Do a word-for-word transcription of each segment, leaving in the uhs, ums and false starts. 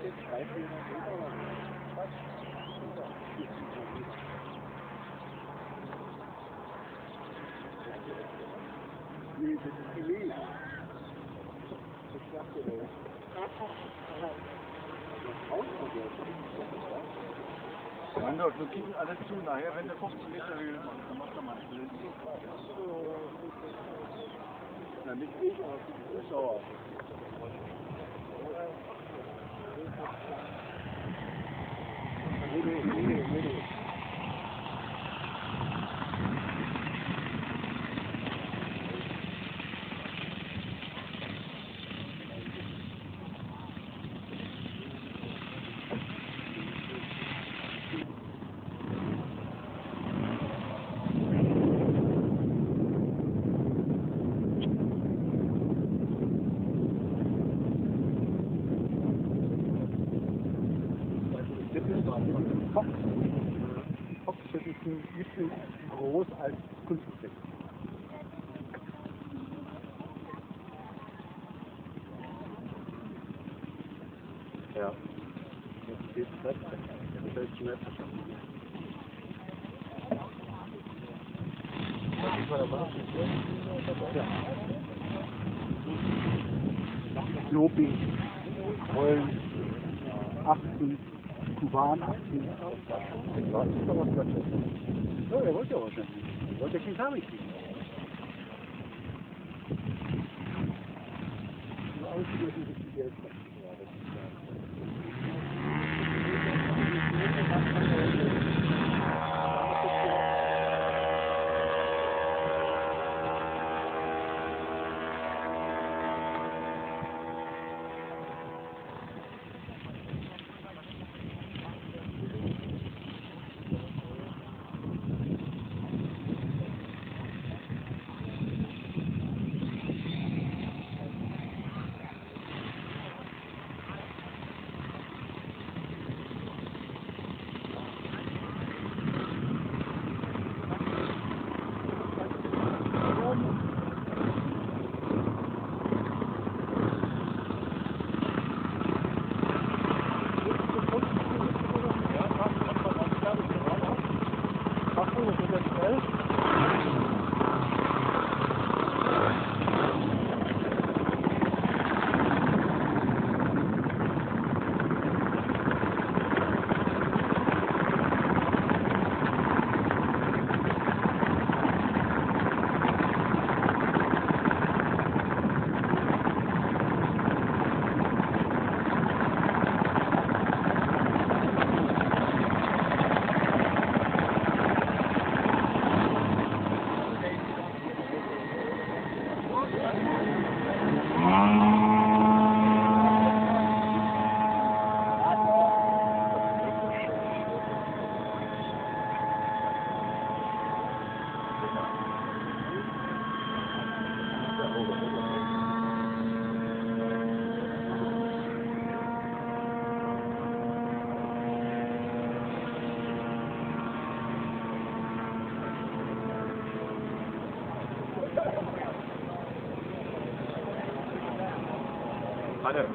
Nee, das ist die Lena. Das sagt er nicht. Mein Gott, wir kriegen alles zu. Nachher, wenn der fünfzehn Meter Höhe macht, dann macht er mal einen Blöd. Na, nicht ich, aber die Zuschauer. Nee, nee, nee, nee. Fox. Fox, das ist ein bisschen groß als Kunstfilm. Ja. Jetzt geht's weg. Das ist schnell verschafft. Ja. Lobi, Rollen, achten. Kuban, achtzehn. Das ist doch was Deutsches. So, er wollte ja wahrscheinlich. Er wollte kein Kabel kriegen. So aussieht, dass es die Geld hat. Warte.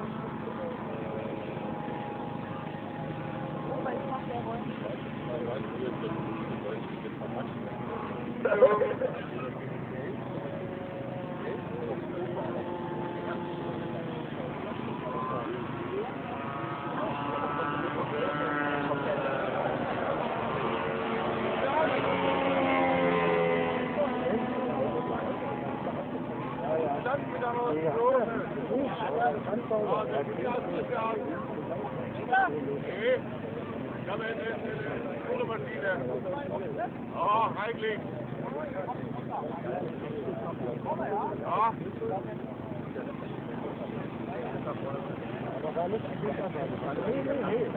Ich habe eine Fotomaschine. Ja, eigentlich. Ja. Aber war nicht ein guter Fall. Nee, nee, nee.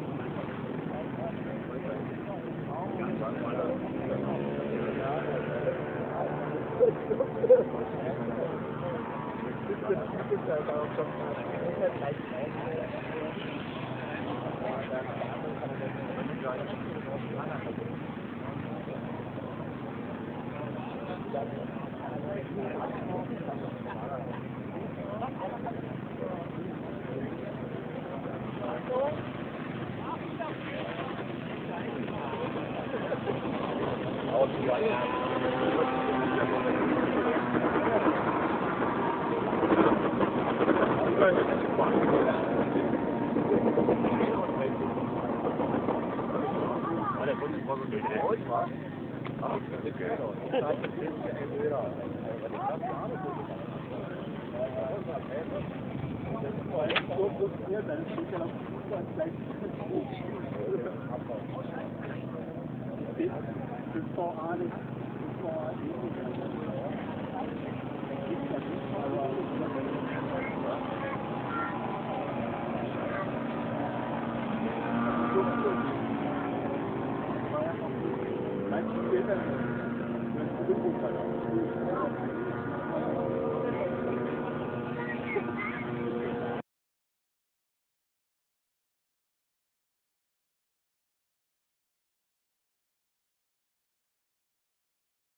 Das ist halt auch schon Bevor Alex